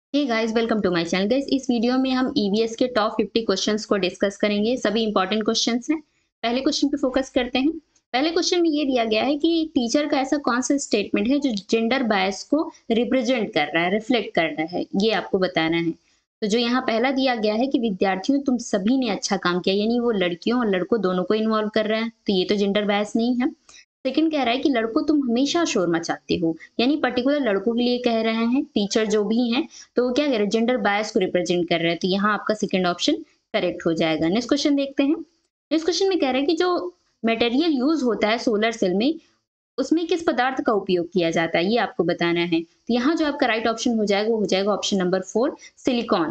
Hey guys, welcome to my channel. Guys, इस video में हम ईवीएस के टॉप 50 क्वेश्चंस को डिस्कस करेंगे। सभी इंपॉर्टेंट क्वेश्चंस हैं। पहले क्वेश्चन पे फोकस करते हैं। पहले क्वेश्चन में ये दिया गया है कि टीचर का ऐसा कौन सा स्टेटमेंट है जो जेंडर बायस को रिप्रेजेंट कर रहा है, रिफ्लेक्ट कर रहा है, ये आपको बताना है। तो जो यहाँ पहला दिया गया है कि विद्यार्थियों तुम सभी ने अच्छा काम किया, यानी वो लड़कियों और लड़कों दोनों को इन्वॉल्व कर रहा है, तो ये तो जेंडर बायस नहीं है। सेकंड कह रहा है कि लड़कों तुम हमेशा शोर मचाते हो, यानी पर्टिकुलर लड़कों के लिए कह रहे हैं, टीचर जो भी हैं, तो वो क्या कह रहे हैं, जेंडर बायस को रिप्रेजेंट कर रहे हैं। तो यहाँ आपका सेकंड ऑप्शन करेक्ट हो जाएगा। नेक्स्ट क्वेश्चन देखते हैं। नेक्स्ट क्वेश्चन में कह रहे हैं कि जो मटेरियल यूज होता है सोलर सेल में, उसमें किस पदार्थ का उपयोग किया जाता है, ये आपको बताना है। तो यहाँ जो आपका राइट ऑप्शन हो जाएगा वो हो जाएगा ऑप्शन नंबर 4, सिलिकॉन।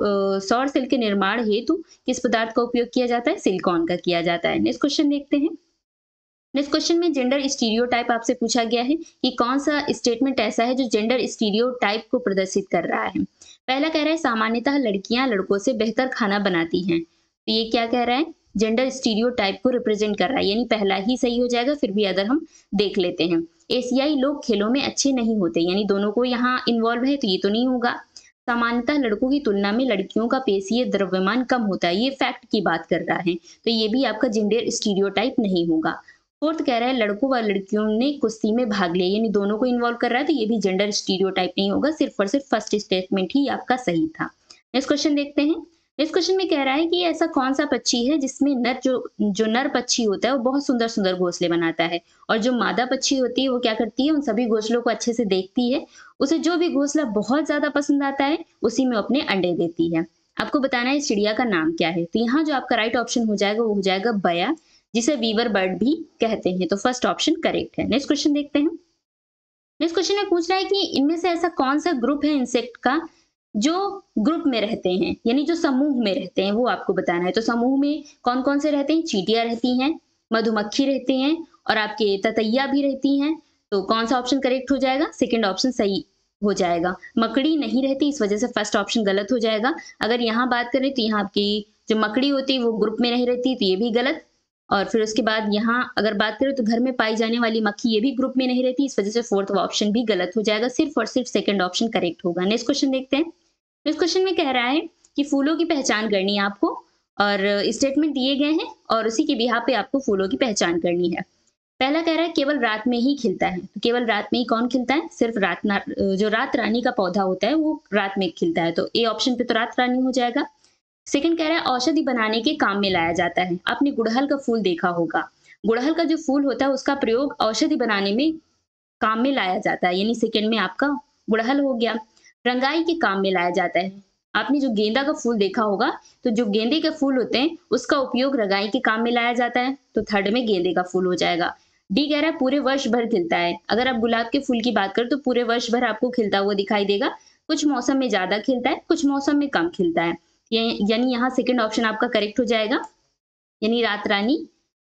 सौर सेल के निर्माण हेतु किस पदार्थ का उपयोग किया जाता है, सिलिकॉन का किया जाता है। नेक्स्ट क्वेश्चन देखते हैं। नेक्स्ट क्वेश्चन में जेंडर स्टीरियोटाइप आपसे पूछा गया है कि कौन सा स्टेटमेंट ऐसा है जो जेंडर स्टीरियोटाइप को प्रदर्शित कर रहा है। पहला कह रहा है सामान्यतः लड़कियां लड़कों से बेहतर खाना बनाती हैं, तो ये क्या कह रहा है, जेंडर स्टीरियोटाइप को रिप्रेजेंट कर रहा है, यानी पहला ही सही हो जाएगा। फिर भी अगर हम देख लेते हैं, एशियाई लोग खेलों में अच्छे नहीं होते, यानी दोनों को यहाँ इन्वॉल्व है, तो ये तो नहीं होगा। सामान्यतः लड़कों की तुलना में लड़कियों का पेशीय द्रव्यमान कम होता है, ये फैक्ट की बात कर रहा है, तो ये भी आपका जेंडर स्टीरियोटाइप नहीं होगा। फोर्थ कह रहा है लड़कों व लड़कियों ने कुश्ती में भाग लिया, यानी दोनों को इन्वॉल्व कर रहा है, तो ये भी जेंडर स्टीरियोटाइप नहीं होगा। सिर्फ और सिर्फ फर्स्ट स्टेटमेंट ही आपका सही था। नेक्स्ट क्वेश्चन देखते हैं। नेक्स्ट क्वेश्चन में कह रहा है कि ऐसा कौन सा पक्षी है जिसमें नर जो नर पक्षी होता है वो बहुत सुंदर सुंदर घोंसले बनाता है, और जो मादा पक्षी होती है वो क्या करती है, उन सभी घोंसलों को अच्छे से देखती है, उसे जो भी घोंसला बहुत ज्यादा पसंद आता है उसी में अपने अंडे देती है। आपको बताना है इस चिड़िया का नाम क्या है। तो यहाँ जो आपका राइट ऑप्शन हो जाएगा वो हो जाएगा बया, जिसे वीवर बर्ड भी कहते हैं। तो फर्स्ट ऑप्शन करेक्ट है। नेक्स्ट क्वेश्चन देखते हैं। नेक्स्ट क्वेश्चन में पूछ रहा है कि इनमें से ऐसा कौन सा ग्रुप है इंसेक्ट का जो ग्रुप में रहते हैं, यानी जो समूह में रहते हैं, वो आपको बताना है। तो समूह में कौन कौन से रहते हैं, चींटियां रहती हैं, मधुमक्खी रहते हैं, और आपके ततैया भी रहती हैं। तो कौन सा ऑप्शन करेक्ट हो जाएगा, सेकंड ऑप्शन सही हो जाएगा। मकड़ी नहीं रहती, इस वजह से फर्स्ट ऑप्शन गलत हो जाएगा। अगर यहाँ बात करें तो यहाँ आपकी जो मकड़ी होती है वो ग्रुप में नहीं रहती, तो ये भी गलत। और फिर उसके बाद यहाँ अगर बात करें तो घर में पाई जाने वाली मक्खी, ये भी ग्रुप में नहीं रहती, इस वजह से फोर्थ ऑप्शन भी गलत हो जाएगा। सिर्फ और सिर्फ सेकंड ऑप्शन करेक्ट होगा। नेक्स्ट क्वेश्चन देखते हैं। नेक्स्ट क्वेश्चन में कह रहा है कि फूलों की पहचान करनी है आपको, और स्टेटमेंट दिए गए हैं और उसी के बिहाफ पे आपको फूलों की पहचान करनी है। पहला कह रहा है केवल रात में ही खिलता है, तो केवल रात में ही कौन खिलता है, सिर्फ जो रात रानी का पौधा होता है वो रात में खिलता है, तो ए ऑप्शन पे तो रात रानी हो जाएगा। सेकंड कह रहा है औषधि बनाने के काम में लाया जाता है। आपने गुड़हल का फूल देखा होगा, गुड़हल का जो फूल होता है उसका प्रयोग औषधि बनाने में काम में लाया जाता है, यानी सेकंड में आपका गुड़हल हो गया। रंगाई के काम में लाया जाता है। आपने जो गेंदा का फूल देखा होगा, तो जो गेंदे के फूल होते हैं उसका उपयोग रंगाई के काम में लाया जाता है, तो थर्ड में गेंदे का फूल हो जाएगा। डी कह रहा है पूरे वर्ष भर खिलता है। अगर आप गुलाब के फूल की बात करें तो पूरे वर्ष भर आपको खिलता हुआ दिखाई देगा, कुछ मौसम में ज्यादा खिलता है, कुछ मौसम में कम खिलता है। यानी यहाँ सेकंड ऑप्शन आपका करेक्ट हो जाएगा, यानी रात रानी।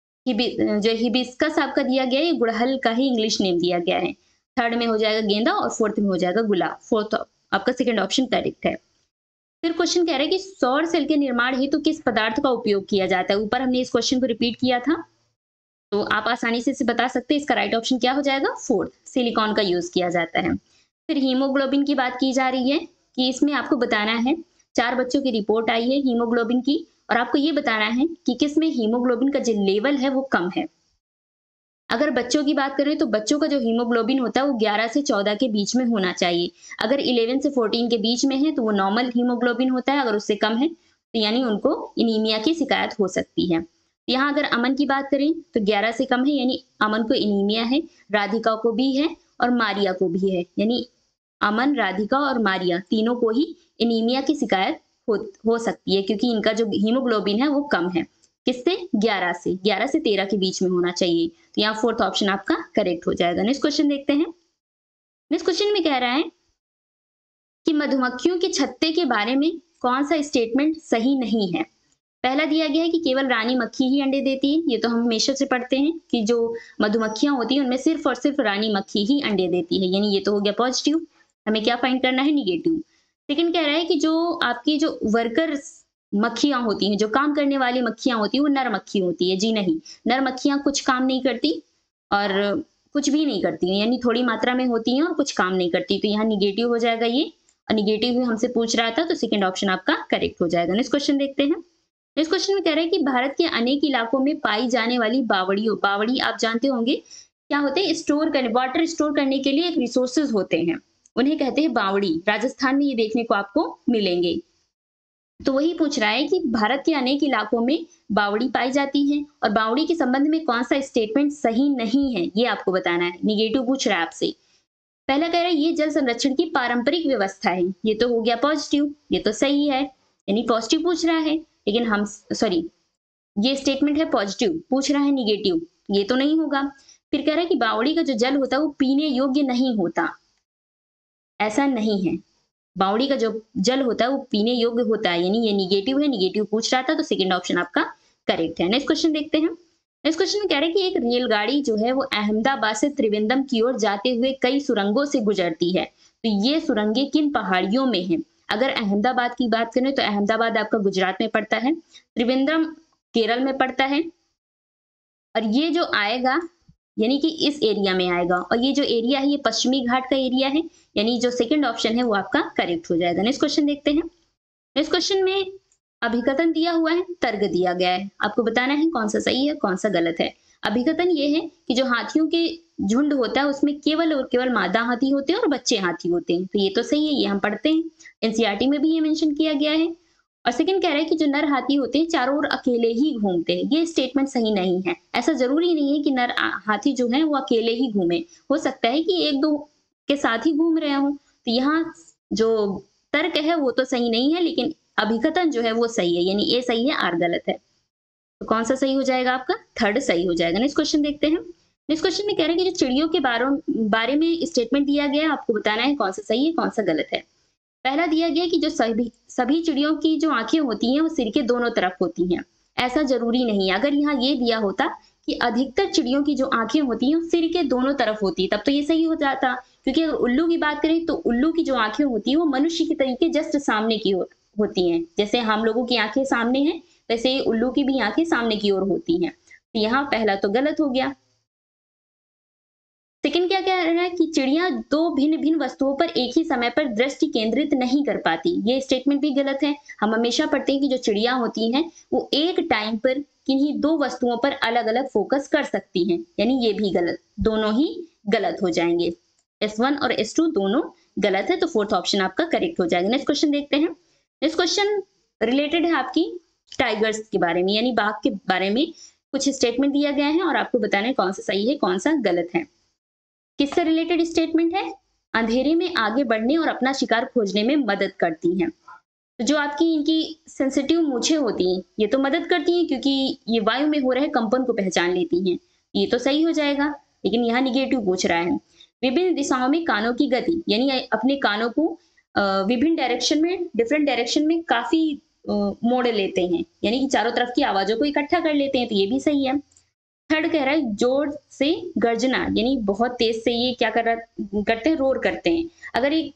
जो हिबिस्कस आपका दिया गया है, ये गुड़हल का ही इंग्लिश नेम दिया गया है। थर्ड में हो जाएगा गेंदा और फोर्थ में हो जाएगा गुलाब। फोर्थ आपका सेकंड ऑप्शन करेक्ट है। फिर क्वेश्चन कह रहा है कि सौर सेल के निर्माण हेतु किस पदार्थ का उपयोग किया जाता है। ऊपर हमने इस क्वेश्चन को रिपीट किया था, तो आप आसानी से इसे बता सकते हैं। इसका राइट ऑप्शन क्या हो जाएगा, फोर्थ, सिलिकॉन का यूज किया जाता है। फिर हीमोग्लोबिन की बात की जा रही है कि इसमें आपको बताना है, 4 बच्चों की रिपोर्ट आई है हीमोग्लोबिन की, और आपको ये बताना है कि किसमें हीमोग्लोबिन का जो लेवल है वो कम है। अगर बच्चों की बात करें तो बच्चों का जो हीमोग्लोबिन होता है वो 11 से 14 के बीच में होना चाहिए। अगर 11 से 14 के बीच में है तो वो नॉर्मल हीमोग्लोबिन होता है, अगर उससे कम है तो यानी उनको एनीमिया की शिकायत हो सकती है। यहाँ अगर अमन की बात करें तो 11 से कम है, यानी अमन को एनीमिया है, राधिका को भी है और मारिया को भी है, यानी अमन, राधिका और मारिया तीनों को ही एनीमिया की शिकायत हो सकती है, क्योंकि इनका जो हीमोग्लोबिन है वो कम है। किससे, 11 से 13 के बीच में होना चाहिए। तो यहाँ फोर्थ ऑप्शन आपका करेक्ट हो जाएगा। नेक्स्ट क्वेश्चन देखते हैं। नेक्स्ट क्वेश्चन में कह रहा है कि मधुमक्खियों के छत्ते के बारे में कौन सा स्टेटमेंट सही नहीं है। पहला दिया गया है कि केवल रानी मक्खी ही अंडे देती है, ये तो हम हमेशा से पढ़ते हैं कि जो मधुमक्खियां होती हैं उनमें सिर्फ और सिर्फ रानी मक्खी ही अंडे देती है, यानी ये तो हो गया पॉजिटिव। हमें क्या फाइंड करना है, निगेटिव। सेकंड कह रहा है कि जो आपकी जो वर्कर्स मक्खियां होती हैं, जो काम करने वाली मक्खियां होती हैं, वो नर मक्खी होती है। जी नहीं, नर मक्खियां कुछ काम नहीं करती और कुछ भी नहीं करती हैं, यानी थोड़ी मात्रा में होती हैं और कुछ काम नहीं करती, तो यहाँ निगेटिव हो जाएगा ये। और निगेटिव भी हमसे पूछ रहा था, तो सेकंड ऑप्शन आपका करेक्ट हो जाएगा। नेक्स्ट क्वेश्चन देखते हैं। नेक्स्ट क्वेश्चन में कह रहा है कि भारत के अनेक इलाकों में पाई जाने वाली बावड़ी आप जानते होंगे क्या होते हैं, स्टोर करने, वाटर स्टोर करने के लिए एक रिसोर्सेज होते हैं, उन्हें कहते हैं बावड़ी। राजस्थान में ये देखने को आपको मिलेंगे। तो वही पूछ रहा है कि भारत के अनेक इलाकों में बावड़ी पाई जाती है और बावड़ी के संबंध में कौन सा स्टेटमेंट सही नहीं है, ये आपको बताना है। निगेटिव पूछ रहा है आपसे। पहला कह रहा है ये जल संरक्षण की पारंपरिक व्यवस्था है, ये तो हो गया पॉजिटिव, ये तो सही है, यानी पॉजिटिव पूछ रहा है। लेकिन हम सॉरी, ये स्टेटमेंट है पॉजिटिव, पूछ रहा है निगेटिव, ये तो नहीं होगा। फिर कह रहा है कि बावड़ी का जो जल होता है वो पीने योग्य नहीं होता, ऐसा नहीं है। बावड़ी का जो जल होता है वो पीने योग्य होता है, यानी ये निगेटिव है, निगेटिव पूछ रहा था, तो सेकंड ऑप्शन आपका करेक्ट है। नेक्स्ट क्वेश्चन देखते हैं। नेक्स्ट क्वेश्चन में कह रहे हैं कि एक रेलगाड़ी जो है वो अहमदाबाद से त्रिवेंद्रम की ओर जाते हुए कई सुरंगों से गुजरती है, तो ये सुरंगें किन पहाड़ियों में है? अगर अहमदाबाद की बात करें तो अहमदाबाद आपका गुजरात में पड़ता है, त्रिवेंद्रम केरल में पड़ता है, और ये जो आएगा यानी कि इस एरिया में आएगा, और ये जो एरिया है ये पश्चिमी घाट का एरिया है, यानी जो सेकंड ऑप्शन है वो आपका करेक्ट हो जाएगा। नेक्स्ट क्वेश्चन देखते हैं। नेक्स्ट क्वेश्चन में अभिकथन दिया हुआ है, तर्क दिया गया है, आपको बताना है कौन सा सही है कौन सा गलत है। अभिकथन ये है कि जो हाथियों के झुंड होता है उसमें केवल और केवल मादा हाथी होते हैं और बच्चे हाथी होते हैं, तो ये तो सही है, ये हम पढ़ते हैं, एनसीईआरटी में भी ये मेंशन किया गया है। और सेकंड कह रहा है कि जो नर हाथी होते हैं चारों ओर अकेले ही घूमते हैं, ये स्टेटमेंट सही नहीं है। ऐसा जरूरी नहीं है कि नर हाथी जो है वो अकेले ही घूमे, हो सकता है कि एक दो के साथ ही घूम रहे हो, तो यहाँ जो तर्क है वो तो सही नहीं है, लेकिन अभिकथन जो है वो सही है, यानी ए सही है आर गलत है। तो कौन सा सही हो जाएगा आपका? थर्ड सही हो जाएगा। नेक्स्ट क्वेश्चन देखते हैं। नेक्स्ट क्वेश्चन में कह रहे हैं कि जो चिड़ियों के बारे में स्टेटमेंट दिया गया है, आपको बताना है कौन सा सही है कौन सा गलत है। पहला दिया गया कि जो सभी चिड़ियों की जो आंखें होती हैं वो सिर के दोनों तरफ होती हैं, ऐसा जरूरी नहीं है। अगर यहाँ ये दिया होता कि अधिकतर चिड़ियों की जो आंखें होती हैं वो सिर के दोनों तरफ होती है, तब तो ये सही हो जाता। क्योंकि अगर उल्लू की बात करें तो उल्लू की जो आंखें होती है वो मनुष्य की तरीके जस्ट सामने की ओर होती हैं, जैसे हम लोगों की आंखें सामने हैं वैसे ही उल्लू की भी आंखें सामने की ओर होती हैं। तो यहाँ पहला तो गलत हो गया। सेकंड क्या कह रहा है कि चिड़िया दो भिन्न भिन्न वस्तुओं पर एक ही समय पर दृष्टि केंद्रित नहीं कर पाती, ये स्टेटमेंट भी गलत है। हम हमेशा पढ़ते हैं कि जो चिड़िया होती हैं वो एक टाइम पर किन्हीं दो वस्तुओं पर अलग अलग फोकस कर सकती हैं, यानी ये भी गलत, दोनों ही गलत हो जाएंगे। S1 और S2 दोनों गलत है, तो फोर्थ ऑप्शन आपका करेक्ट हो जाएगा। नेक्स्ट क्वेश्चन देखते हैं। नेक्स्ट क्वेश्चन रिलेटेड है आपकी टाइगर्स के बारे में, यानी बाघ के बारे में कुछ स्टेटमेंट दिया गया है और आपको बताना है कौन सा सही है कौन सा गलत है। किससे रिलेटेड स्टेटमेंट है? अंधेरे में आगे बढ़ने और अपना शिकार खोजने में मदद करती हैं। तो जो आपकी इनकी सेंसिटिव मूछें होती हैं ये तो मदद करती हैं, क्योंकि ये वायु में हो रहे कंपन को पहचान लेती हैं, ये तो सही हो जाएगा। लेकिन यहाँ निगेटिव पूछ रहा है। विभिन्न दिशाओं में कानों की गति, यानी अपने कानों को विभिन्न डायरेक्शन में, डिफरेंट डायरेक्शन में काफी मोड़ लेते हैं, यानी कि चारों तरफ की आवाजों को इकट्ठा कर लेते हैं, तो ये भी सही है। थर्ड कह रहा है जोर से गर्जना, यानी बहुत तेज से ये क्या करते हैं, रोर करते हैं। अगर एक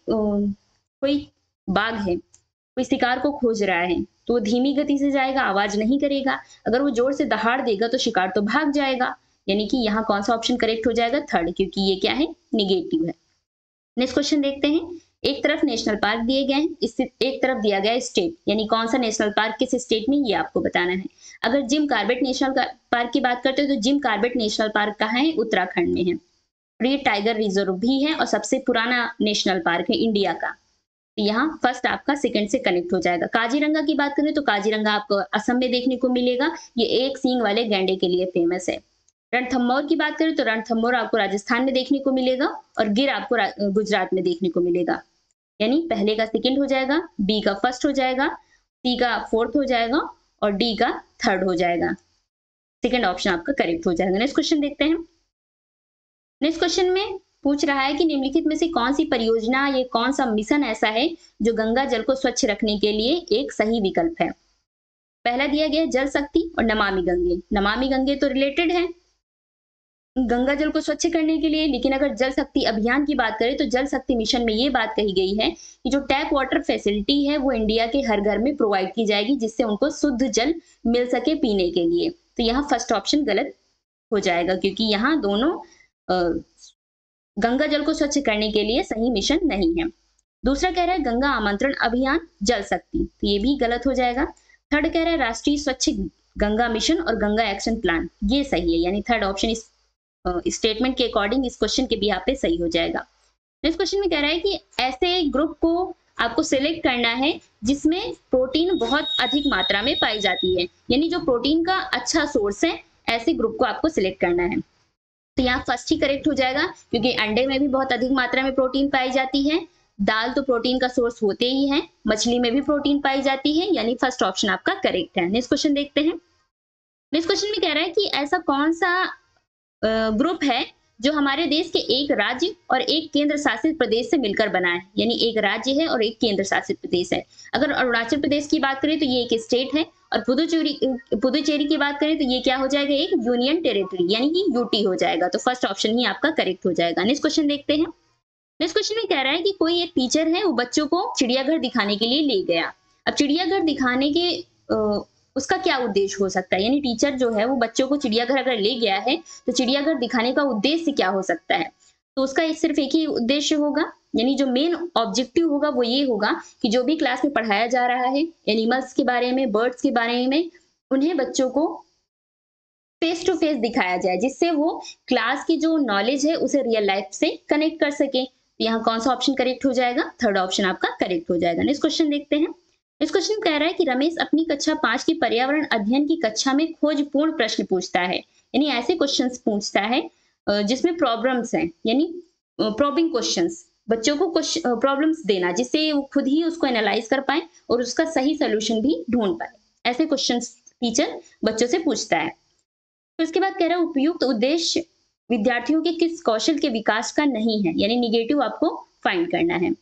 कोई बाघ है, कोई शिकार को खोज रहा है तो वो धीमी गति से जाएगा, आवाज नहीं करेगा। अगर वो जोर से दहाड़ देगा तो शिकार तो भाग जाएगा, यानी कि यहाँ कौन सा ऑप्शन करेक्ट हो जाएगा? थर्ड, क्योंकि ये क्या है, निगेटिव है। नेक्स्ट क्वेश्चन देखते हैं। एक तरफ नेशनल पार्क दिए गए हैं, इससे एक तरफ दिया गया है स्टेट, यानी कौन सा नेशनल पार्क किस स्टेट में, ये आपको बताना है। अगर जिम कॉर्बेट नेशनल पार्क की बात करते हो तो जिम कॉर्बेट नेशनल पार्क कहाँ है? उत्तराखंड में है, और ये टाइगर रिजर्व भी है और सबसे पुराना नेशनल पार्क है इंडिया का। तो यहाँ फर्स्ट आपका सेकंड से कनेक्ट हो जाएगा। काजीरंगा की बात करें तो काजीरंगा आपको असम में देखने को मिलेगा, ये एक सींग वाले गैंडे के लिए फेमस है। रणथंभौर की बात करें तो रणथंभौर आपको राजस्थान में देखने को मिलेगा और गिर आपको गुजरात में देखने को मिलेगा, यानी पहले का सेकंड हो जाएगा, बी का फर्स्ट हो जाएगा, सी का फोर्थ हो जाएगा और डी का थर्ड हो जाएगा। सेकंड ऑप्शन आपका करेक्ट हो जाएगा। नेक्स्ट क्वेश्चन देखते हैं। नेक्स्ट क्वेश्चन में पूछ रहा है कि निम्नलिखित में से कौन सी परियोजना, ये कौन सा मिशन ऐसा है जो गंगा जल को स्वच्छ रखने के लिए एक सही विकल्प है। पहला दिया गया जल शक्ति और नमामि गंगे। नमामि गंगे तो रिलेटेड है गंगा जल को स्वच्छ करने के लिए, लेकिन अगर जल शक्ति अभियान की बात करें तो जल शक्ति मिशन में ये बात कही गई है कि जो टैप वाटर फैसिलिटी है वो इंडिया के हर घर में प्रोवाइड की जाएगी, जिससे उनको शुद्ध जल मिल सके पीने के लिए। तो यहाँ फर्स्ट ऑप्शन गलत हो जाएगा, क्योंकि यहाँ दोनों गंगा जल को स्वच्छ करने के लिए सही मिशन नहीं है। दूसरा कह रहा है गंगा आमंत्रण अभियान जल शक्ति, तो ये भी गलत हो जाएगा। थर्ड कह रहा है राष्ट्रीय स्वच्छ गंगा मिशन और गंगा एक्शन प्लान, ये सही है, यानी थर्ड ऑप्शन इस स्टेटमेंट के अकॉर्डिंग इस क्वेश्चन के बिहाफ पे सही हो जाएगा। इस क्वेश्चन में कह रहा है कि ऐसे ग्रुप को आपको सिलेक्ट करना है जिसमें प्रोटीन बहुत अधिक मात्रा में पाई जाती है, यानी जो प्रोटीन का अच्छा सोर्स है, ऐसे ग्रुप को आपको सिलेक्ट करना है। तो यहाँ फर्स्ट ही करेक्ट हो जाएगा, क्योंकि अंडे में भी बहुत अधिक मात्रा में प्रोटीन पाई जाती है, दाल तो प्रोटीन का सोर्स होते ही है, मछली में भी प्रोटीन पाई जाती है, यानी फर्स्ट ऑप्शन आपका करेक्ट है। नेक्स्ट क्वेश्चन देखते हैं। नेक्स्ट क्वेश्चन में कह रहा है कि ऐसा कौन सा ग्रुप है जो हमारे देश के एक राज्य और एक केंद्र शासित प्रदेश से मिलकर बना है, यानी एक राज्य है और एक केंद्र शासित प्रदेश है। अगर अरुणाचल प्रदेश की बात करें तो ये एक स्टेट है, और पुदुचेरी की बात करें तो ये क्या हो जाएगा, एक यूनियन टेरिटरी, यानी कि यूटी हो जाएगा। तो फर्स्ट ऑप्शन ही आपका करेक्ट हो जाएगा। नेक्स्ट क्वेश्चन देखते हैं। नेक्स्ट क्वेश्चन में कह रहा है कि कोई एक टीचर है, वो बच्चों को चिड़ियाघर दिखाने के लिए ले गया। अब चिड़ियाघर दिखाने के उसका क्या उद्देश्य हो सकता है, यानी टीचर जो है वो बच्चों को चिड़ियाघर अगर ले गया है तो चिड़ियाघर दिखाने का उद्देश्य क्या हो सकता है। तो उसका सिर्फ एक ही उद्देश्य होगा, यानी जो मेन ऑब्जेक्टिव होगा वो ये होगा कि जो भी क्लास में पढ़ाया जा रहा है एनिमल्स के बारे में, बर्ड्स के बारे में, उन्हें बच्चों को फेस टू फेस दिखाया जाए, जिससे वो क्लास की जो नॉलेज है उसे रियल लाइफ से कनेक्ट कर सके। तो यहाँ कौन सा ऑप्शन करेक्ट हो जाएगा, थर्ड ऑप्शन आपका करेक्ट हो जाएगा। नेक्स्ट क्वेश्चन देखते हैं। इस क्वेश्चन कह रहा है कि रमेश अपनी कक्षा 5 की पर्यावरण अध्ययन की कक्षा में खोजपूर्ण प्रश्न पूछता है, यानी ऐसे क्वेश्चंस पूछता है जिसमें प्रॉब्लम्स हैं, यानी प्रॉबिंग क्वेश्चंस, बच्चों को प्रॉब्लम्स देना जिससे वो खुद ही उसको एनालाइज कर पाए और उसका सही सोल्यूशन भी ढूंढ पाए। ऐसे क्वेश्चंस टीचर बच्चों से पूछता है। तो इसके बाद कह रहा है उपयुक्त उद्देश्य विद्यार्थियों के किस कौशल के विकास का नहीं है, यानी निगेटिव आपको फाइंड करना है।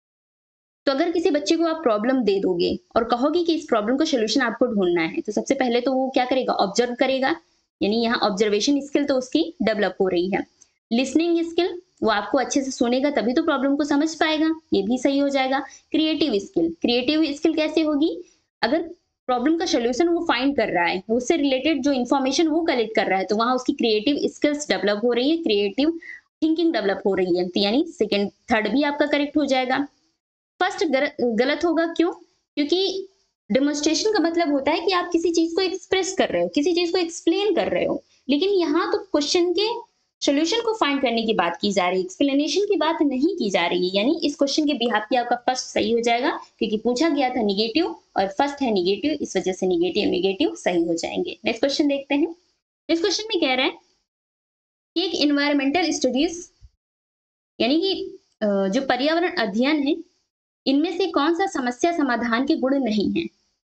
तो अगर किसी बच्चे को आप प्रॉब्लम दे दोगे और कहोगे कि इस प्रॉब्लम का सोल्यूशन आपको ढूंढना है, तो सबसे पहले तो वो क्या करेगा, ऑब्जर्व करेगा, यानी यहाँ ऑब्जर्वेशन स्किल तो उसकी डेवलप हो रही है। लिसनिंग स्किल, वो आपको अच्छे से सुनेगा तभी तो प्रॉब्लम को समझ पाएगा, ये भी सही हो जाएगा। क्रिएटिव स्किल कैसे होगी, अगर प्रॉब्लम का सोल्यूशन वो फाइंड कर रहा है, उससे रिलेटेड जो इन्फॉर्मेशन वो कलेक्ट कर रहा है, तो वहां उसकी क्रिएटिव स्किल्स डेवलप हो रही है, क्रिएटिव थिंकिंग डेवलप हो रही है, तो यानी सेकेंड थर्ड भी आपका करेक्ट हो जाएगा। फर्स्ट गलत होगा, क्यों, क्योंकि डेमोन्स्ट्रेशन का मतलब होता है कि आप किसी चीज को एक्सप्रेस कर रहे हो, किसी चीज को एक्सप्लेन कर रहे हो, लेकिन यहाँ तो क्वेश्चन के सोल्यूशन को फाइंड करने की बात की जा रही है, एक्सप्लेनेशन की बात नहीं की जा रही है, यानी इस क्वेश्चन के बिहाफ पे आपका फर्स्ट सही हो जाएगा, क्योंकि पूछा गया था निगेटिव और फर्स्ट है निगेटिव, इस वजह से निगेटिव सही हो जाएंगे। नेक्स्ट क्वेश्चन देखते हैं। नेक्स्ट क्वेश्चन में कह रहा है कि एक इन्वायरमेंटल स्टडीज, यानी कि जो पर्यावरण अध्ययन है, इनमें से कौन सा समस्या समाधान के गुण नहीं है।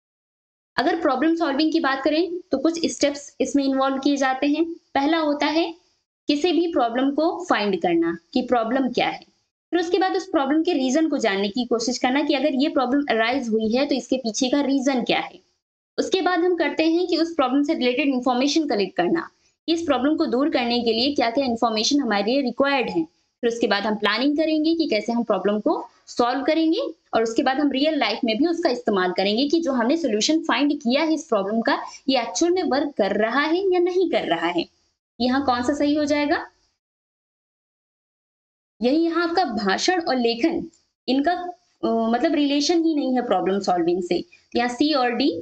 अगर प्रॉब्लम सॉल्विंग की बात करें तो कुछ स्टेप्स इसमें इन्वॉल्व किए जाते हैं। पहला होता है किसी भी प्रॉब्लम को फाइंड करना कि प्रॉब्लम क्या है, फिर उसके बाद उस प्रॉब्लम के रीजन को जानने की कोशिश करना कि अगर ये प्रॉब्लम अराइज हुई है तो इसके पीछे का रीजन क्या है। उसके बाद हम करते हैं कि उस प्रॉब्लम से रिलेटेड इंफॉर्मेशन कलेक्ट करना, इस प्रॉब्लम को दूर करने के लिए क्या क्या इंफॉर्मेशन हमारे लिए रिक्वायर्ड है। फिर उसके बाद हम प्लानिंग करेंगे कि कैसे हम प्रॉब्लम को सॉल्व करेंगे, और उसके बाद हम रियल लाइफ में भी उसका इस्तेमाल करेंगे कि जो हमने सोल्यूशन फाइंड किया है इस प्रॉब्लम का, ये एक्चुअल में वर्क कर रहा है या नहीं कर रहा है। यहाँ कौन सा सही हो जाएगा, यही यहाँ आपका भाषण और लेखन, इनका मतलब रिलेशन ही नहीं है प्रॉब्लम सॉल्विंग से, यहाँ सी और डी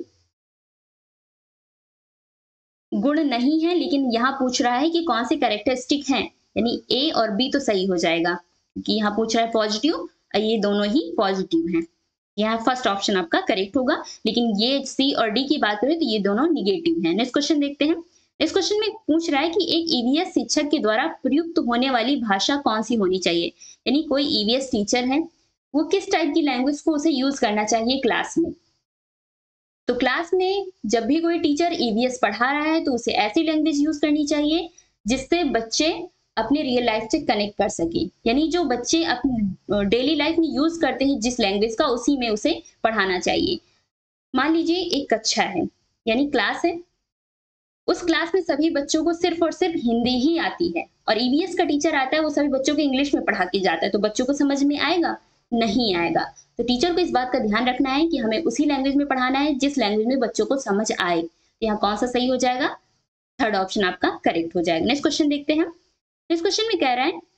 गुण नहीं है, लेकिन यहाँ पूछ रहा है कि कौन से कैरेक्टरिस्टिक हैं, यानी ए और बी तो सही हो जाएगा, क्योंकि यहाँ पूछ रहा है पॉजिटिव और ये दोनों ही पॉजिटिव हैं। यहाँ फर्स्ट ऑप्शन आपका करेक्ट होगा, लेकिन ये सी और डी की बात करें तो ये दोनों निगेटिव हैं। नेक्स्ट क्वेश्चन देखते हैं। इस क्वेश्चन में पूछ रहा है कि एक ईवीएस शिक्षक के द्वारा प्रयुक्त होने वाली भाषा कौन सी होनी चाहिए, यानी कोई ईवीएस टीचर है, वो किस टाइप की लैंग्वेज को उसे यूज करना चाहिए क्लास में। तो क्लास में जब भी कोई टीचर ईवीएस पढ़ा रहा है तो उसे ऐसी लैंग्वेज यूज करनी चाहिए जिससे बच्चे अपने रियल लाइफ से कनेक्ट कर सके, यानी जो बच्चे अपनी डेली लाइफ में यूज करते हैं जिस लैंग्वेज का, उसी में उसे पढ़ाना चाहिए। मान लीजिए एक कक्षा है, यानी क्लास है, उस क्लास में सभी बच्चों को सिर्फ और सिर्फ हिंदी ही आती है, और ईवीएस का टीचर आता है, वो सभी बच्चों को इंग्लिश में पढ़ा के जाता है, तो बच्चों को समझ में आएगा, नहीं आएगा। तो टीचर को इस बात का ध्यान रखना है कि हमें उसी लैंग्वेज में पढ़ाना है जिस लैंग्वेज में बच्चों को समझ आए। यहाँ कौन सा सही हो जाएगा, थर्ड ऑप्शन आपका करेक्ट हो जाएगा। नेक्स्ट क्वेश्चन देखते हैं। इस क्वेश्चन में कह रहा है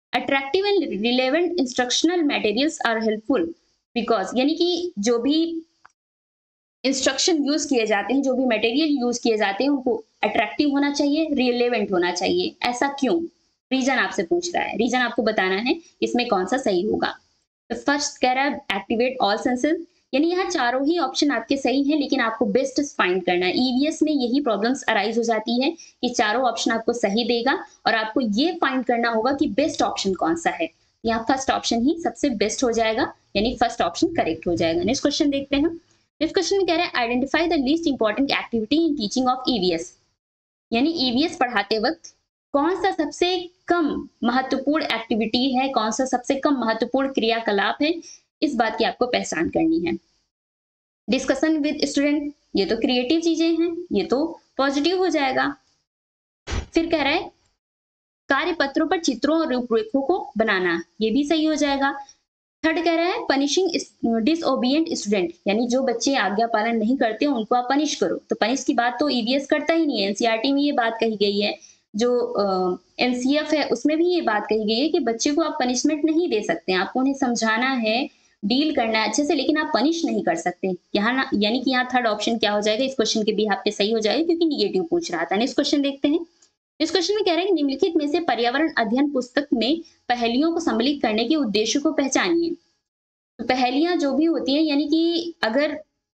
attractive and relevant instructional materials are helpful because, यानी कि जो भी इंस्ट्रक्शन यूज किए जाते हैं, जो भी मटेरियल यूज किए जाते हैं, उनको अट्रैक्टिव होना चाहिए, रिलेवेंट होना चाहिए। ऐसा क्यों? रीजन आपसे पूछ रहा है, रीजन आपको बताना है इसमें कौन सा सही होगा। तो फर्स्ट कह रहा है एक्टिवेट ऑल सेंसेस, यानी यहाँ चारों ही ऑप्शन आपके सही हैं, लेकिन आपको बेस्ट फाइंड करना है। ईवीएस में यही प्रॉब्लम्स अराइज हो जाती है कि चारों ऑप्शन आपको सही देगा और आपको ये फाइंड करना होगा कि बेस्ट ऑप्शन कौन सा है। यहाँ फर्स्ट ऑप्शन ही सबसे बेस्ट हो जाएगा, यानी फर्स्ट ऑप्शन करेक्ट हो जाएगा। नेक्स्ट क्वेश्चन देखते हैं। नेक्स्ट क्वेश्चन में कह रहा है identify the least important activity in teaching of EVS, यानी ईवीएस पढ़ाते वक्त कौन सा सबसे कम महत्वपूर्ण एक्टिविटी है, कौन सा सबसे कम महत्वपूर्ण क्रियाकलाप है, इस बात की आपको पहचान करनी है। डिस्कशन विद स्टूडेंट, ये तो क्रिएटिव चीजें हैं, ये तो पॉजिटिव हो जाएगा। फिर कह रहा है कार्य पत्रों पर चित्रों और रूपरेखों को बनाना, ये भी सही हो जाएगा। थर्ड कह रहा है पनिशिंग डिसओबिएंट स्टूडेंट, यानी जो बच्चे आज्ञा पालन नहीं करते उनको आप पनिश करो। तो पनिश की बात तो ईवीएस करता ही नहीं है, एनसीईआरटी में ये बात कही गई है। जो एनसीएफ है उसमें भी ये बात कही गई है कि बच्चे को आप पनिशमेंट नहीं दे सकते, आपको उन्हें समझाना है, डील करना है अच्छे से, लेकिन आप पनिश नहीं कर सकते। यहाँ ना, यानी कि यहाँ थर्ड ऑप्शन क्या हो जाएगा, इस क्वेश्चन के भी आप पे सही हो जाएगा क्योंकि निगेटिव पूछ रहा था। नेक्स्ट क्वेश्चन देखते हैं। इस क्वेश्चन में कह रहे हैं निम्नलिखित में से पर्यावरण अध्ययन पुस्तक में पहेलियों को सम्मिलित करने के उद्देश्य को पहचानिए। तो पहेलियां जो भी होती हैं, यानी कि अगर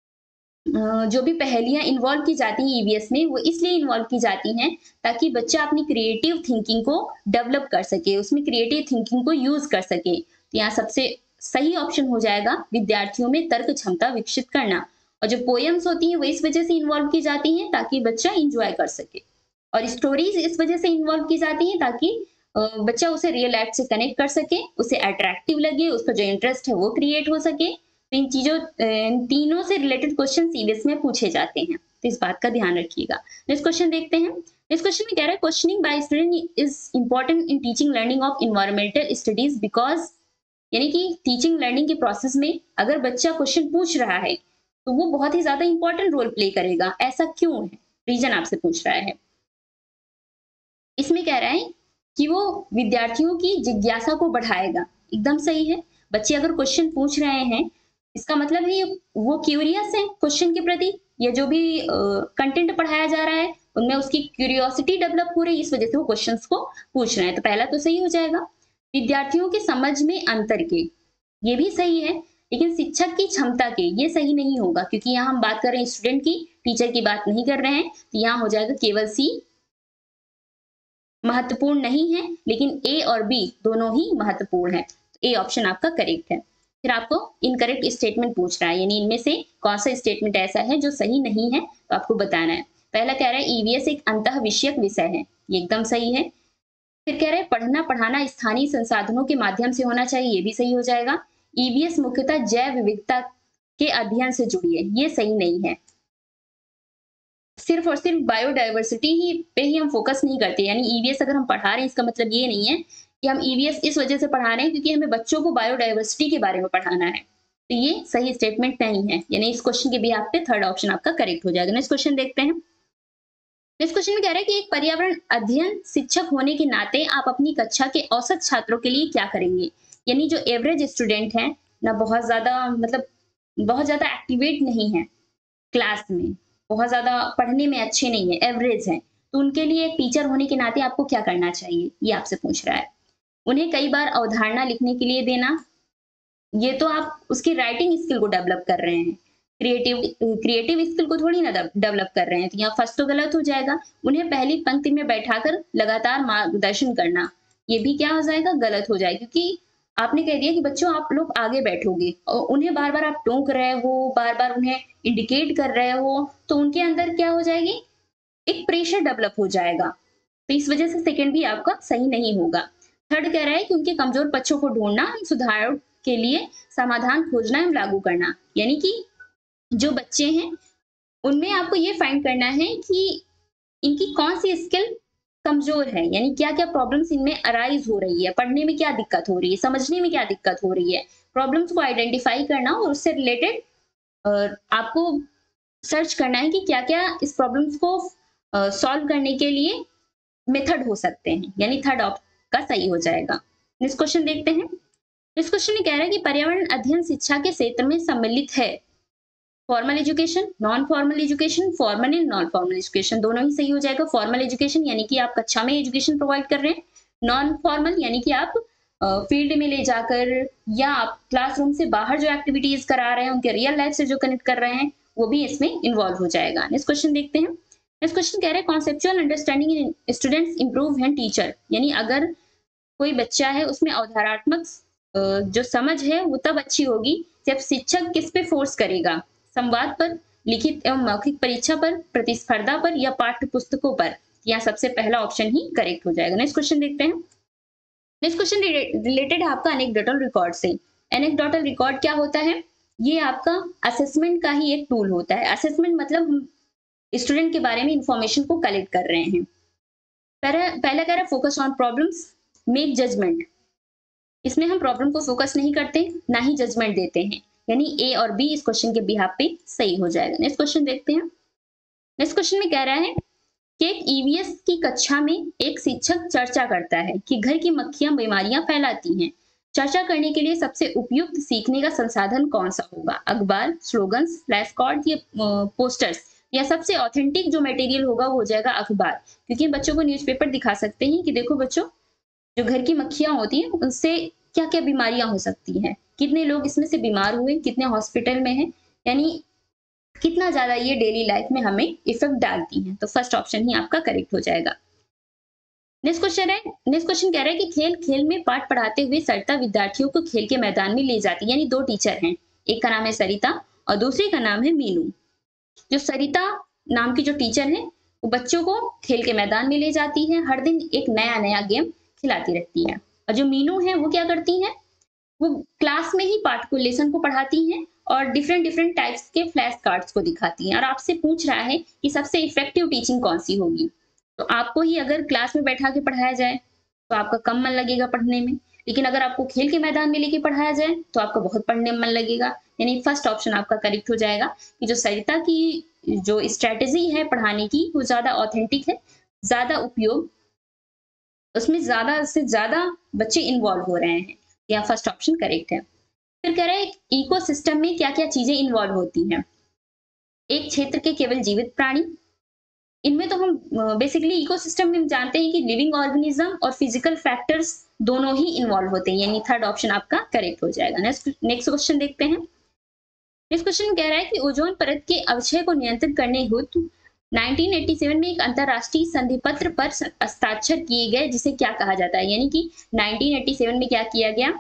जो भी पहेलियां इन्वॉल्व की जाती हैं ईवीएस में, वो इसलिए इन्वॉल्व की जाती हैं ताकि बच्चा अपनी क्रिएटिव थिंकिंग को डेवलप कर सके, उसमें क्रिएटिव थिंकिंग को यूज कर सके। तो यहाँ सबसे सही ऑप्शन हो जाएगा विद्यार्थियों में तर्क क्षमता विकसित करना। और जो पोएम्स होती हैं वो इस वजह से इन्वॉल्व की जाती हैं ताकि बच्चा इंजॉय कर सके, और स्टोरीज इस वजह से इन्वॉल्व की जाती हैं ताकि बच्चा उसे रियल लाइफ से कनेक्ट कर सके, उसे अट्रैक्टिव लगे, उसका जो इंटरेस्ट है वो क्रिएट हो सके। तो इन चीजों इन तीनों से रिलेटेड क्वेश्चन सीरीज में पूछे जाते हैं, तो इस बात का ध्यान रखिएगा। नेक्स्ट क्वेश्चन देखते हैं। नेक्स्ट क्वेश्चन में कह रहा है questioning by student is important in teaching learning of environmental studies because, यानी कि टीचिंग लर्निंग के प्रोसेस में अगर बच्चा क्वेश्चन पूछ रहा है तो वो बहुत ही ज्यादा इंपॉर्टेंट रोल प्ले करेगा। ऐसा क्यों है? रीजन आपसे पूछ रहा है। इसमें कह रहा है कि वो विद्यार्थियों की जिज्ञासा को बढ़ाएगा। एकदम सही है। बच्चे अगर क्वेश्चन पूछ रहे हैं, इसका मतलब है वो क्यूरियस है क्वेश्चन के प्रति, या जो भी कंटेंट पढ़ाया जा रहा है उनमें उसकी क्यूरियोसिटी डेवलप हो रही है, इस वजह से वो क्वेश्चंस को पूछ रहे हैं। तो पहला तो सही हो जाएगा। विद्यार्थियों के समझ में अंतर के, ये भी सही है, लेकिन शिक्षक की क्षमता के, ये सही नहीं होगा क्योंकि यहाँ हम बात कर रहे हैं स्टूडेंट की, टीचर की बात नहीं कर रहे हैं। तो यहाँ हो जाएगा केवल सी महत्वपूर्ण नहीं है, लेकिन ए और बी दोनों ही महत्वपूर्ण है। ए ऑप्शन आपका करेक्ट है। फिर आपको इनकरेक्ट स्टेटमेंट पूछ रहा है, यानी इनमें से कौन सा स्टेटमेंट ऐसा है जो सही नहीं है, तो आपको बताना है। पहला कह रहा है ईवीएस एक अंतः विषयक विषय है, ये एकदम सही है। फिर कह रहे हैं पढ़ना पढ़ाना स्थानीय संसाधनों के माध्यम से होना चाहिए, ये भी सही हो जाएगा। ईवीएस मुख्यतः जैव विविधता के अध्ययन से जुड़ी है, ये सही नहीं है। सिर्फ और सिर्फ बायोडाइवर्सिटी ही पे ही हम फोकस नहीं करते, यानी ईवीएस अगर हम पढ़ा रहे हैं इसका मतलब ये नहीं है कि हम ईवीएस इस वजह से पढ़ा रहे हैं क्योंकि हमें बच्चों को बायोडाइवर्सिटी के बारे में पढ़ाना है। तो ये सही स्टेटमेंट नहीं है, यानी इस क्वेश्चन के भी आप पे थर्ड ऑप्शन आपका करेक्ट हो जाएगा। नेक्स्ट क्वेश्चन देखते हैं। नेक्स्ट क्वेश्चन में कह रहा है कि एक पर्यावरण अध्ययन शिक्षक होने के नाते आप अपनी कक्षा के औसत छात्रों के लिए क्या करेंगे, यानी जो एवरेज स्टूडेंट है ना, बहुत ज्यादा मतलब बहुत ज्यादा एक्टिवेट नहीं है क्लास में, बहुत ज्यादा पढ़ने में अच्छे नहीं है, एवरेज है, तो उनके लिए एक टीचर होने के नाते आपको क्या करना चाहिए, ये आपसे पूछ रहा है। उन्हें कई बार अवधारणा लिखने के लिए देना, ये तो आप उसकी राइटिंग स्किल को डेवलप कर रहे हैं, क्रिएटिव स्किल को थोड़ी ना डेवलप कर रहे हैं, तो यहाँ फर्स्ट तो गलत हो जाएगा। उन्हें पहली पंक्ति में बैठाकर लगातार मार्गदर्शन करना, ये भी क्या हो जाएगा, गलत हो जाएगा, क्योंकि आपने कह दिया कि बच्चों आप लोग आगे बैठोगे और उन्हें बार बार आप टोक रहे हो, बार बार उन्हें इंडिकेट कर रहे हो, तो उनके अंदर क्या हो जाएगी, एक प्रेशर डेवलप हो जाएगा। तो इस वजह से सेकंड भी आपका सही नहीं होगा। थर्ड कह रहा है कि उनके कमजोर पक्षों को ढूंढना, सुधार के लिए समाधान खोजना एवं लागू करना, यानी कि जो बच्चे हैं उनमें आपको ये फाइंड करना है कि इनकी कौन सी स्किल कमजोर है, यानी क्या क्या प्रॉब्लम्स इनमें अराइज हो रही है, पढ़ने में क्या दिक्कत हो रही है, समझने में क्या दिक्कत हो रही है, प्रॉब्लम्स को आइडेंटिफाई करना और उससे रिलेटेड आपको सर्च करना है कि क्या क्या इस प्रॉब्लम्स को सॉल्व करने के लिए मेथड हो सकते हैं, यानी थर्ड ऑप्शन का सही हो जाएगा। नेक्स्ट क्वेश्चन देखते हैं। इस क्वेश्चन में कह रहा है कि पर्यावरण अध्ययन शिक्षा के क्षेत्र में सम्मिलित है। Formal education, non formal education, formal and non formal education, दोनों ही सही हो जाएगा। फॉर्मल एजुकेशन यानी कि आप कक्षा में एजुकेशन प्रोवाइड कर रहे हैं, नॉन फॉर्मल यानी कि आप फील्ड में ले जाकर या आप क्लासरूम से बाहर जो एक्टिविटीज करा रहे हैं उनके रियल लाइफ से जो कनेक्ट कर रहे हैं वो भी इसमें इन्वॉल्व हो जाएगा। नेक्स्ट क्वेश्चन देखते हैं। नेक्स्ट क्वेश्चन कह रहे हैं conceptual understanding in students improve when teacher, यानी अगर कोई बच्चा है उसमें अवधारणात्मक जो समझ है वो तब अच्छी होगी जब शिक्षक किस पे फोर्स करेगा, संवाद पर, लिखित एवं मौखिक परीक्षा पर, प्रतिस्पर्धा पर या पाठ्य पुस्तकों पर। यहाँ सबसे पहला ऑप्शन ही करेक्ट हो जाएगा। नेक्स्ट क्वेश्चन देखते हैं। नेक्स्ट क्वेश्चन रिलेटेड है आपका एनेक्डोटल रिकॉर्ड से। एनेक्डोटल रिकॉर्ड क्या होता है? ये आपका असेसमेंट का ही एक टूल होता है। असेसमेंट मतलब हम स्टूडेंट के बारे में इंफॉर्मेशन को कलेक्ट कर रहे हैं। पहला कह रहा है focus on problems, make judgment. इसमें हम प्रॉब्लम को फोकस नहीं करते, ना ही जजमेंट देते हैं, यानी ए और बी इस क्वेश्चन के बिहाफ पे सही हो जाएगा। नेक्स्ट क्वेश्चन देखते हैं। नेक्स्ट क्वेश्चन में कह रहा है कि एक ईवीएस की कक्षा में एक शिक्षक चर्चा करता है कि घर की मक्खियां बीमारियां फैलाती हैं। चर्चा करने के लिए सबसे उपयुक्त सीखने का संसाधन कौन सा होगा? अखबार, स्लोगन्स, फ्लैश कार्ड या पोस्टर्स, या सबसे ऑथेंटिक जो मटेरियल होगा वो हो जाएगा अखबार, क्योंकि बच्चों को न्यूज़पेपर दिखा सकते हैं कि देखो बच्चों, जो घर की मक्खियां होती हैं उनसे क्या क्या बीमारियां हो सकती हैं, कितने लोग इसमें से बीमार हुए, कितने हॉस्पिटल में हैं, यानी कितना ज्यादा ये डेली लाइफ में हमें इफेक्ट डालती हैं। तो फर्स्ट ऑप्शन ही आपका करेक्ट हो जाएगा। नेक्स्ट क्वेश्चन है। नेक्स्ट क्वेश्चन कह रहा है कि खेल खेल में पाठ पढ़ाते हुए सरिता विद्यार्थियों को खेल के मैदान में ले जाती है, यानी दो टीचर हैं, एक का नाम है सरिता और दूसरी का नाम है मीनू। जो सरिता नाम की जो टीचर है वो बच्चों को खेल के मैदान में ले जाती है, हर दिन एक नया नया गेम खिलाती रहती है। और जो मीनू है वो क्या करती है, वो क्लास में ही पाठ को, लेसन को पढ़ाती हैं और डिफरेंट डिफरेंट टाइप्स के फ्लैश कार्ड्स को दिखाती हैं। और आपसे पूछ रहा है कि सबसे इफेक्टिव टीचिंग कौन सी होगी, तो आपको ही अगर क्लास में बैठा के पढ़ाया जाए तो आपका कम मन लगेगा पढ़ने में, लेकिन अगर आपको खेल के मैदान में लेके पढ़ाया जाए तो आपको बहुत पढ़ने में मन लगेगा। यानी फर्स्ट ऑप्शन आपका करेक्ट हो जाएगा कि जो सरिता की जो स्ट्रेटेजी है पढ़ाने की वो ज्यादा ऑथेंटिक है, ज्यादा उपयोग, उसमें ज्यादा से ज्यादा बच्चे इन्वॉल्व हो रहे हैं। यहाँ फर्स्ट ऑप्शन करेक्ट है। फिर कह रहे हैं इकोसिस्टम में क्या क्या चीजें इन्वॉल्व होती हैं। एक क्षेत्र के केवल जीवित प्राणी, इनमें तो हम बेसिकली इकोसिस्टम में जानते हैं कि लिविंग ऑर्गेनिज्म और फिजिकल फैक्टर्स दोनों ही इन्वॉल्व होते हैं, यानी थर्ड ऑप्शन आपका करेक्ट हो जाएगा। नेक्स्ट क्वेश्चन देखते हैं। नेक्स्ट क्वेश्चन कह रहा है कि ओजोन परत के अवक्षय को नियंत्रित करने हेतु 1987 में एक अंतरराष्ट्रीय संधि पत्र पर हस्ताक्षर किए गए, जिसे क्या कहा जाता है? यानी कि 1987 में क्या किया गया,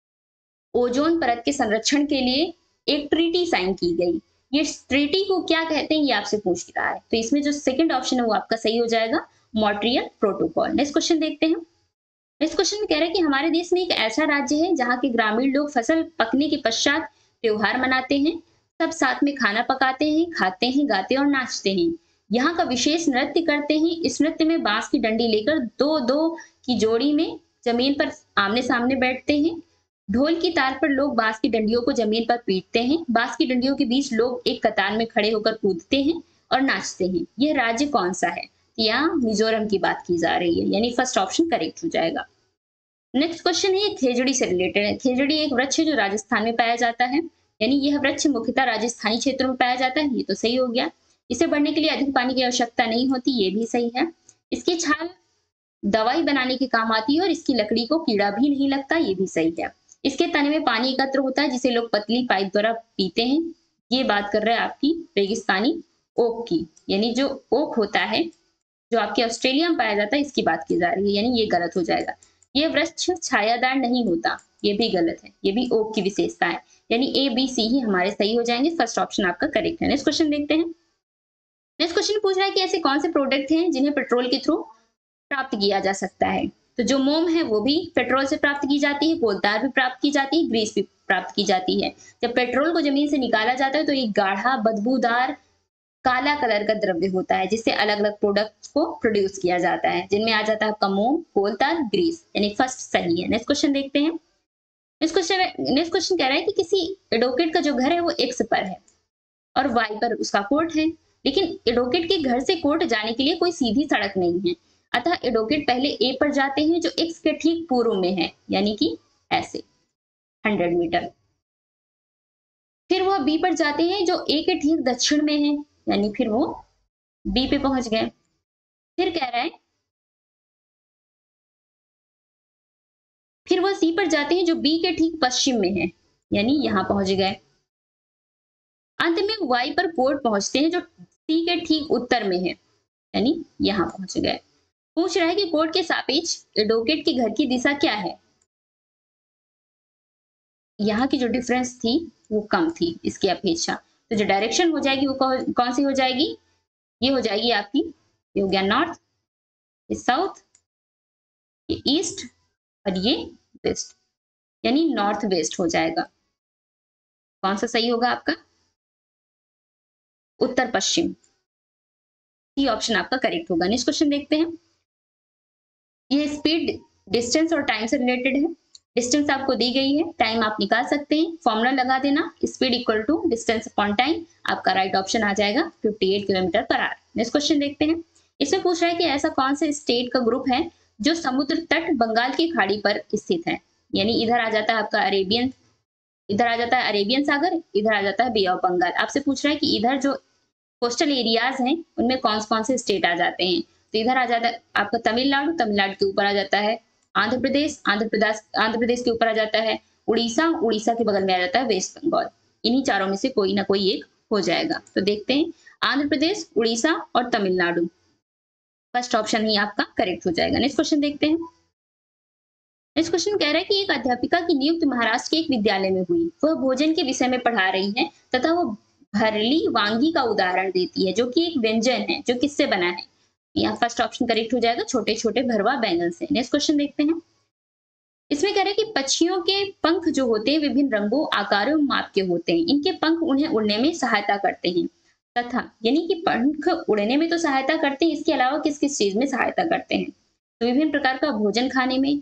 ओजोन परत के संरक्षण के लिए एक ट्रीटी साइन की गई। ये ट्रीटी को क्या कहते हैं ये आपसे पूछ रहा है, तो इसमें जो सेकंड ऑप्शन है वो आपका सही हो जाएगा, मॉन्ट्रियल प्रोटोकॉल। नेक्स्ट क्वेश्चन देखते हैं। नेक्स्ट क्वेश्चन में कह रहा है कि हमारे देश में एक ऐसा राज्य है जहाँ के ग्रामीण लोग फसल पकने के पश्चात त्योहार मनाते हैं, सब साथ में खाना पकाते हैं, खाते हैं, गाते और नाचते हैं। यहाँ का विशेष नृत्य करते हैं। इस नृत्य में बांस की डंडी लेकर दो दो की जोड़ी में जमीन पर आमने सामने बैठते हैं। ढोल की ताल पर लोग बांस की डंडियों को जमीन पर पीटते हैं। बांस की डंडियों के बीच लोग एक कतार में खड़े होकर कूदते हैं और नाचते हैं। यह राज्य कौन सा है? यहाँ मिजोरम की बात की जा रही है, यानी फर्स्ट ऑप्शन करेक्ट हो जाएगा। नेक्स्ट क्वेश्चन है खेजड़ी से रिलेटेड है। खेजड़ी एक वृक्ष है जो राजस्थान में पाया जाता है, यानी यह वृक्ष मुख्यतः राजस्थानी क्षेत्रों में पाया जाता है, ये तो सही हो गया। इसे बढ़ने के लिए अधिक पानी की आवश्यकता नहीं होती, ये भी सही है। इसकी छाल दवाई बनाने के काम आती है और इसकी लकड़ी को कीड़ा भी नहीं लगता, ये भी सही है। इसके तने में पानी एकत्र होता है जिसे लोग पतली पाइप द्वारा पीते हैं। ये बात कर रहे हैं आपकी रेगिस्तानी ओक की, यानी जो ओक होता है जो आपके ऑस्ट्रेलिया में पाया जाता है इसकी बात की जा रही है, यानी ये गलत हो जाएगा। ये वृक्ष छायादार नहीं होता, ये भी गलत है, ये भी ओक की विशेषता है, यानी ए बी सी ही हमारे सही हो जाएंगे। फर्स्ट ऑप्शन आपका करेक्ट है। नेक्स्ट क्वेश्चन देखते हैं। नेक्स्ट क्वेश्चन पूछ रहा है कि ऐसे कौन से प्रोडक्ट हैं जिन्हें पेट्रोल के थ्रू प्राप्त किया जा सकता है। तो जो मोम है वो भी पेट्रोल से प्राप्त की जाती है, कोलतार भी प्राप्त की जाती है, ग्रीस भी प्राप्त की जाती है। जब पेट्रोल को जमीन से निकाला जाता है तो एक गाढ़ा बदबूदार काला कलर का द्रव्य होता है जिससे अलग अलग प्रोडक्ट्स को प्रोड्यूस किया जाता है, जिनमें आ जाता है आपका मोम, कोलतार, ग्रीस, यानी फर्स्ट सही है। नेक्स्ट क्वेश्चन देखते हैं। नेक्स्ट क्वेश्चन कह रहा है कि किसी एडवोकेट का जो घर है वो एक्स पर है और वाई पर उसका कोर्ट है, लेकिन एडवोकेट के घर से कोर्ट जाने के लिए कोई सीधी सड़क नहीं है। अतः एडोकेट पहले ए पर जाते हैं जो एक्स के ठीक पूर्व में है, यानी कि ऐसे 100 मीटर। फिर वह बी पर जाते हैं जो ए के ठीक दक्षिण में है, यानी फिर वो बी पे पहुंच गए। फिर कह रहा है फिर वह सी पर जाते हैं जो बी के ठीक पश्चिम में है, यानी यहां पहुंच गए। अंत में वाई पर कोड पहुंचते हैं जो सी के ठीक उत्तर में है, यानी यहां पहुंच गए। पूछ रहा है कि कोड के सापेक्ष एडोकेट के घर की दिशा क्या है। यहाँ की जो डिफरेंस थी वो कम थी इसकी अपेक्षा, तो जो डायरेक्शन हो जाएगी वो कौन सी हो जाएगी, ये हो जाएगी आपकी, ये हो गया नॉर्थ, ये साउथ, ये ईस्ट और ये वेस्ट, यानी नॉर्थ वेस्ट हो जाएगा। कौन सा सही होगा आपका, उत्तर पश्चिम, ये ऑप्शन आपका करेक्ट होगा। नेक्स्ट क्वेश्चन देखते हैं। ये स्पीड डिस्टेंस और टाइम से रिलेटेड है। डिस्टेंस आपको दी गई है, टाइम आप निकाल सकते हैं, फॉर्मूला लगा देना, speed equal to distance upon time, आपका राइट ऑप्शन आ जाएगा 58 kilometre per hour. Next question देखते हैं। इसमें पूछ रहा है कि ऐसा कौन से स्टेट का ग्रुप है जो समुद्र तट बंगाल की खाड़ी पर स्थित है, यानी इधर आ जाता है आपका अरेबियन, इधर आ जाता है अरेबियन सागर, इधर आ जाता है बे ऑफ बंगाल। आपसे पूछ रहा है कि इधर जो कोस्टल एरियाज हैं उनमें कौन से स्टेट आ जाते हैं, तो इधर आ जाता है आपका तमिलनाडु, तमिलनाडु के ऊपर आ जाता है आंध्र प्रदेश, आंध्र प्रदेश के ऊपर आ जाता है उड़ीसा, उड़ीसा के बगल में आ जाता है वेस्ट बंगाल। इन्हीं चारों में से कोई ना कोई एक हो जाएगा। तो देखते हैं, आंध्र प्रदेश, उड़ीसा और तमिलनाडु, फर्स्ट ऑप्शन ही आपका करेक्ट हो जाएगा। नेक्स्ट क्वेश्चन देखते हैं। नेक्स्ट क्वेश्चन कह रहा है कि एक अध्यापिका की नियुक्ति महाराष्ट्र के एक विद्यालय में हुई, वह भोजन के विषय में पढ़ा रही है तथा वह भरली वांगी का उदाहरण देती है जो कि एक व्यंजन है जो किससे बना है, यहाँ फर्स्ट ऑप्शन करेक्ट हो जाएगा, छोटे छोटे भरवा बैंगन से। नेक्स्ट क्वेश्चन देखते हैं। इसमें कह रहे हैं कि पक्षियों के पंख जो होते हैं विभिन्न रंगों, आकारों, माप के होते हैं, इनके पंख उन्हें उड़ने में सहायता करते हैं तथा, यानी कि पंख उड़ने में तो सहायता करते हैं, इसके अलावा किस किस चीज में सहायता करते हैं, तो विभिन्न प्रकार का भोजन खाने में,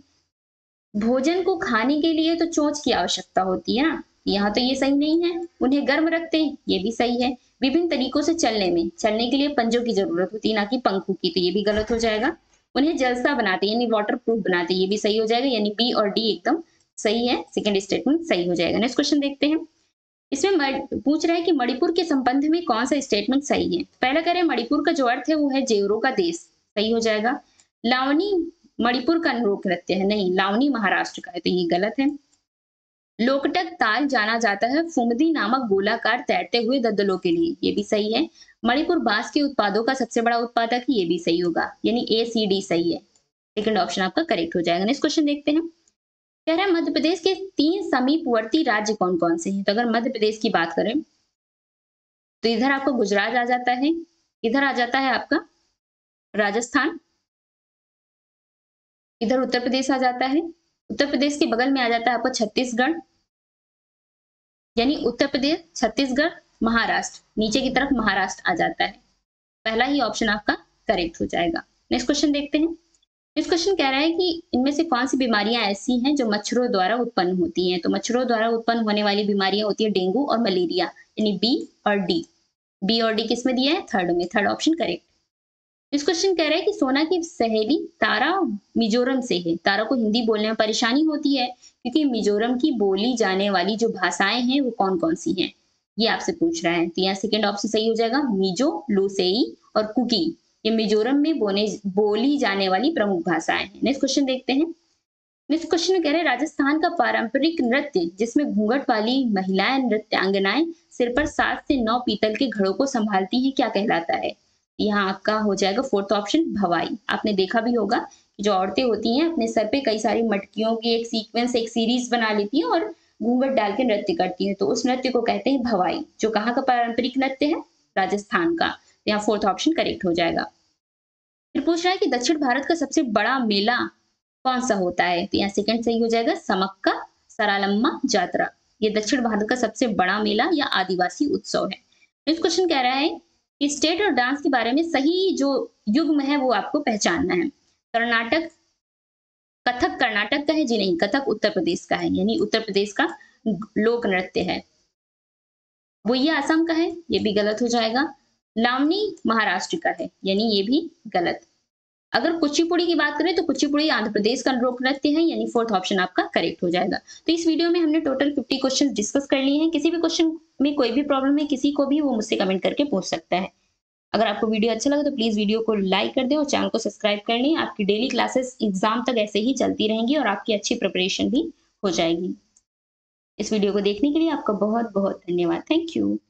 भोजन को खाने के लिए तो चोंच की आवश्यकता होती है ना, यहाँ तो ये सही नहीं है। उन्हें गर्म रखते हैं, ये भी सही है। विभिन्न तरीकों से चलने में, चलने के लिए पंजों की जरूरत होती है ना कि पंखों की, तो ये भी गलत हो जाएगा। उन्हें जलसा बनाते यानी वाटर प्रूफ बनाते, ये भी सही हो जाएगा, यानी बी और डी एकदम सही है, सेकेंड स्टेटमेंट सही हो जाएगा। नेक्स्ट क्वेश्चन देखते हैं। इसमें पूछ रहा है कि मणिपुर के संबंध में कौन सा स्टेटमेंट सही है। पहला कह रहे हैं मणिपुर का जो अर्थ है वो है जेवरों का देश, सही हो जाएगा। लावनी मणिपुर का लोक नृत्य है, नहीं, लावनी महाराष्ट्र का है, तो ये गलत है। लोकटक ताल जाना जाता है फुमदी नामक गोलाकार तैरते हुए दद्दलों के लिए, ये भी सही है। मणिपुर बांस के उत्पादों का सबसे बड़ा उत्पादक है, ये भी सही होगा, यानी ए सी डी सही है, सेकंड ऑप्शन आपका करेक्ट हो जाएगा। नेक्स्ट क्वेश्चन देखते हैं। कह रहा है मध्य प्रदेश के 3 समीपवर्ती राज्य कौन कौन से हैं, तो अगर मध्य प्रदेश की बात करें तो इधर आपको गुजरात आ जाता है, इधर आ जाता है आपका राजस्थान, इधर उत्तर प्रदेश आ जाता है, उत्तर प्रदेश के बगल में आ जाता है आपका छत्तीसगढ़, यानी उत्तर प्रदेश, छत्तीसगढ़, महाराष्ट्र, नीचे की तरफ महाराष्ट्र आ जाता है। पहला ही ऑप्शन आपका करेक्ट हो जाएगा। नेक्स्ट क्वेश्चन देखते हैं। इस क्वेश्चन कह रहा है कि इनमें से कौन सी बीमारियां ऐसी हैं जो मच्छरों द्वारा उत्पन्न होती हैं, तो मच्छरों द्वारा उत्पन्न होने वाली बीमारियां होती है डेंगू और मलेरिया, यानी बी और डी। बी और डी किस में दिया है, थर्ड में, थर्ड ऑप्शन करेक्ट। इस क्वेश्चन कह रहा है कि सोना की सहेली तारा मिजोरम से है, तारा को हिंदी बोलने में परेशानी होती है क्योंकि मिजोरम की बोली जाने वाली जो भाषाएं हैं वो कौन कौन सी हैं, ये आपसे पूछ रहा है। तो यहाँ सेकेंड ऑप्शन सही हो जाएगा, मिजो, लुसेई और कुकी, ये मिजोरम में बोली जाने वाली प्रमुख भाषाएं हैं। नेक्स्ट क्वेश्चन देखते हैं। नेक्स्ट क्वेश्चन में कह रहे हैं राजस्थान का पारंपरिक नृत्य जिसमें घूंघट वाली महिलाएं नृत्यांगनाएं सिर पर 7 से 9 पीतल के घड़ों को संभालती हैं, क्या कहलाता है। यहाँ आपका हो जाएगा फोर्थ ऑप्शन भवाई। आपने देखा भी होगा कि जो औरतें होती हैं अपने सर पे कई सारी मटकियों की एक सीक्वेंस, एक सीरीज बना लेती हैं और घूंघट डाल के नृत्य करती हैं, तो उस नृत्य को कहते हैं भवाई, जो कहाँ का पारंपरिक नृत्य है, राजस्थान का। यहाँ फोर्थ ऑप्शन करेक्ट हो जाएगा। फिर पूछ रहा है कि दक्षिण भारत का सबसे बड़ा मेला कौन सा होता है, तो यहाँ सेकंड सही हो जाएगा, समक्का सरालम्मा जात्रा, ये दक्षिण भारत का सबसे बड़ा मेला या आदिवासी उत्सव है। नेक्स्ट क्वेश्चन कह रहा है कि स्टेट और डांस के बारे में सही जो युग्म है वो आपको पहचानना है। कर्नाटक, कथक कर्नाटक का है जी, नहीं, कथक उत्तर प्रदेश का है, यानी उत्तर प्रदेश का लोक नृत्य है। वो ये असम का है, ये भी गलत हो जाएगा। लावनी महाराष्ट्र का है, यानी ये भी गलत। अगर कुचिपुड़ी की बात करें तो कुचिपुड़ी आंध्र प्रदेश का लोक नृत्य है, यानी फोर्थ ऑप्शन आपका करेक्ट हो जाएगा। तो इस वीडियो में हमने टोटल 50 क्वेश्चन डिस्कस कर लिए हैं। किसी भी क्वेश्चन में कोई भी प्रॉब्लम है किसी को भी, वो मुझसे कमेंट करके पूछ सकता है। अगर आपको वीडियो अच्छा लगा तो प्लीज वीडियो को लाइक कर दें और चैनल को सब्सक्राइब कर लें। आपकी डेली क्लासेस एग्जाम तक ऐसे ही चलती रहेंगी और आपकी अच्छी प्रिपरेशन भी हो जाएगी। इस वीडियो को देखने के लिए आपका बहुत बहुत धन्यवाद। Thank you.